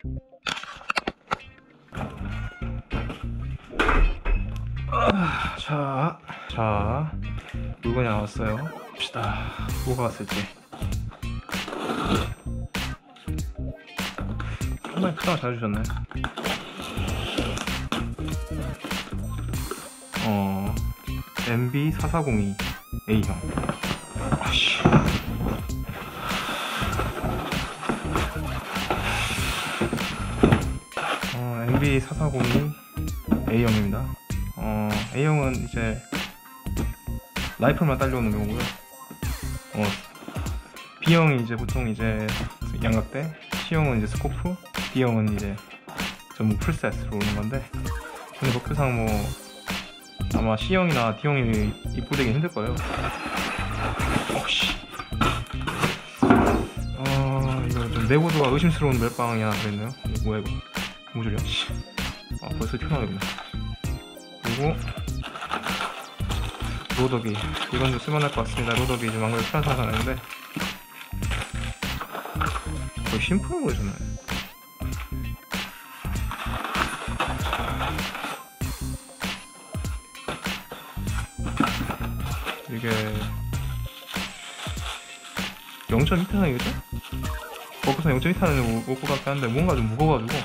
자, 물건이 나왔어요. 봅시다. 뭐가 왔을지. 정말 포장을 잘 해주셨네. MB4402 A형. 아씨. MB4402 A형입니다. A형은 이제 라이플만 딸려오는 경우고요. B형이 이제 보통 이제 양각대, C형은 이제 스코프, D형은 이제 전부 풀셋으로 오는 건데, 근데 목표상 뭐 아마 C형이나 D형이 입고되긴 힘들 거예요. 이거 좀 내구도가 의심스러운 멜빵이 하나 들어있네요. 뭐야 이거? 무줄이야? 벌써 튀어나오겠네. 그리고 로더기, 이건 좀 쓸만할 것 같습니다. 로더기 좀 안 그래도 편한 상상하는데 거의 심플한 거잖아요. 이게 0.2타는이겠죠? 버프상 0.2타는 올 것 같긴 한데 뭔가 좀 무거워가지고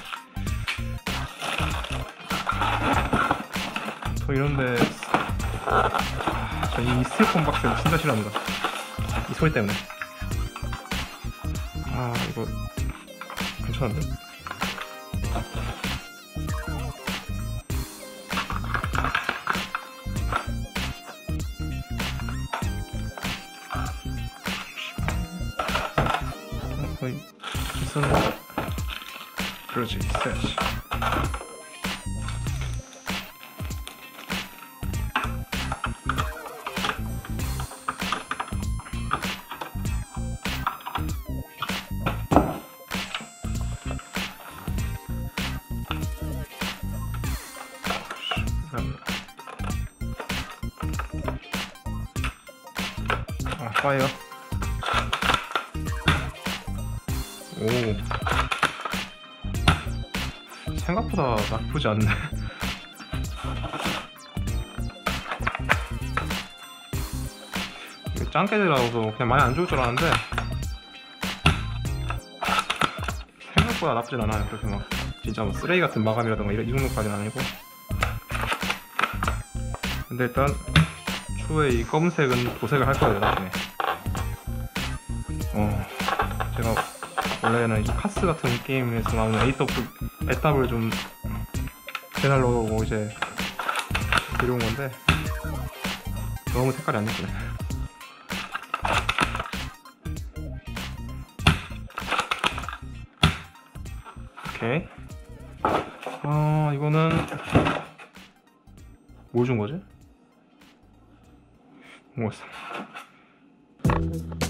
저 이런데 이 스티로폼 박스 진짜 싫어합니다. 이 소리 때문에. 이거 괜찮은데? 거의 있었는 그렇지, 있어야지. 파이어. 오, 생각보다 나쁘지 않네. 이거 짱깨들하고서 그냥 많이 안 좋을 줄 알았는데 생각보다 나쁘진 않아요. 그렇게 막 진짜 뭐 쓰레기 같은 마감이라던가 이 정도까지는 아니고. 근데 일단 추후에 이 검은색은 도색을 할 거예요, 나중에. 제가 원래는 이 카스 같은 게임에서 나오는 AW를 좀 되살려고 이제 데려온 건데 너무 색깔이 안 예쁘네. 오케이. 이거는 뭘 준 거지? 뭐였어?